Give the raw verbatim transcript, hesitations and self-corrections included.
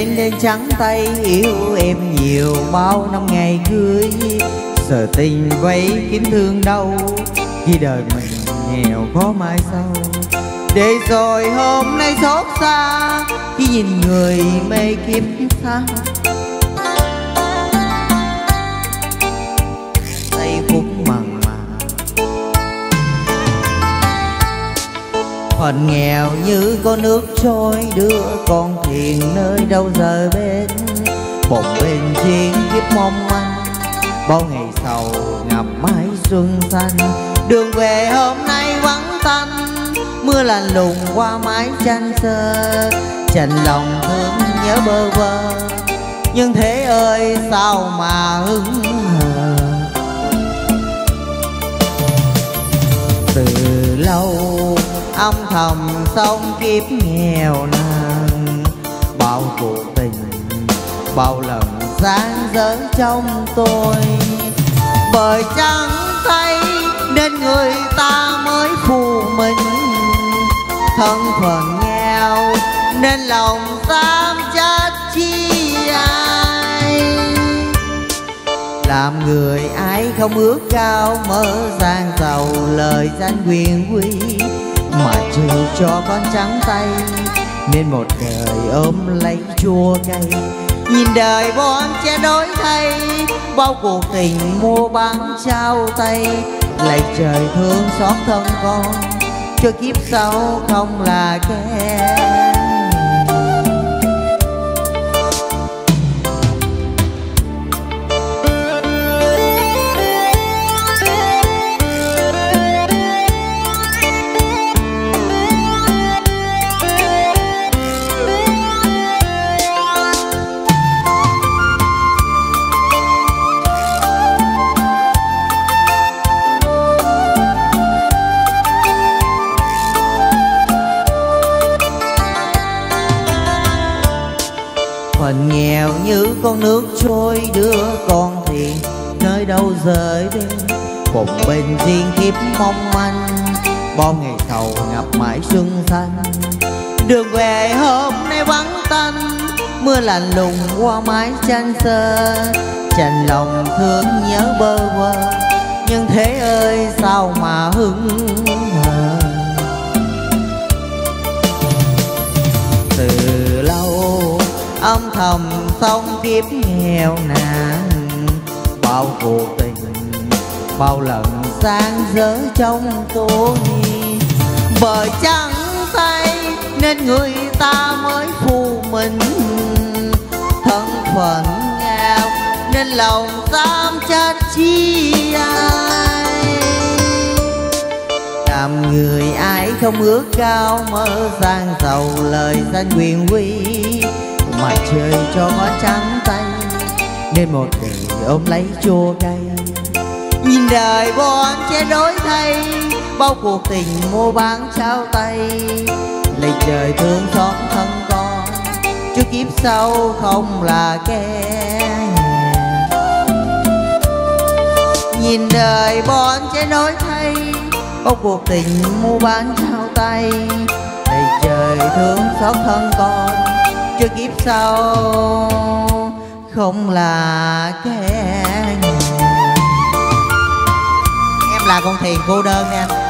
nên đen trắng tay yêu em nhiều bao năm ngày cưới. Giờ tình vây kiếm thương đâu khi đời mình nghèo khó mai sau. Để rồi hôm nay xót xa khi nhìn người mê kiếp xa. Giây phút mặn mà phận nghèo như con nước trôi đưa con thuyền nơi đâu giờ bên. Bồng bên chiến kiếp mong manh bao ngày sầu ngập mái xuân xanh. Đường về hôm nay vắng tanh mưa lạnh lùng qua mái tranh sơ. Chạnh lòng thương nhớ bơ vơ nhưng thế ơi sao mà hững hờ. Từ lâu âm thầm sống kiếp nghèo nàn. Bao cuộc tình bao lần sáng dở trong tôi. Bởi chẳng thấy nên người ta mới phù mình. Thân phận nghèo nên lòng dám chết chi ai. Làm người ai không ước cao mơ sang giàu lời danh quyền quý. Mà trừ cho con trắng tay nên một đời ôm lấy chua cay. Nhìn đời bon che đổi thay bao cuộc tình mua bán trao tay. Lạy trời thương xót thân con cho kiếp sau không là kẻ. Phận nghèo như con nước trôi đưa con thuyền nơi đâu rời đi. Bồng bềnh riêng kiếp mong manh bao ngày sầu ngập mãi xuân xanh. Đường về hôm nay vắng tanh mưa lạnh lùng qua mái tranh sơ. Chạnh lòng thương nhớ bơ vơ nhưng thế ơi sao mà hững hờ. Từ lâu âm thầm sống kiếp nghèo nàn. Bao cuộc tình bao lần sáng dở trong tôi. Bởi chẳng tay nên người ta mới phù mình. Thân phận nghèo nên lòng dám chết chi ai. Làm người ai không ước cao mơ sang giàu lời danh quyền quý. Mà trời cho ngó trắng tay nên một đời ôm lấy chua cay. Nhìn đời bon che đổi thay bao cuộc tình mua bán trao tay. Lạy trời thương xót thân con chứ kiếp sau không là kẻ. Nhìn đời bon che đổi thay bao cuộc tình mua bán trao tay. Lạy trời thương xót thân con cho kiếp sau không là kẻ. Em là con thuyền cô đơn nha.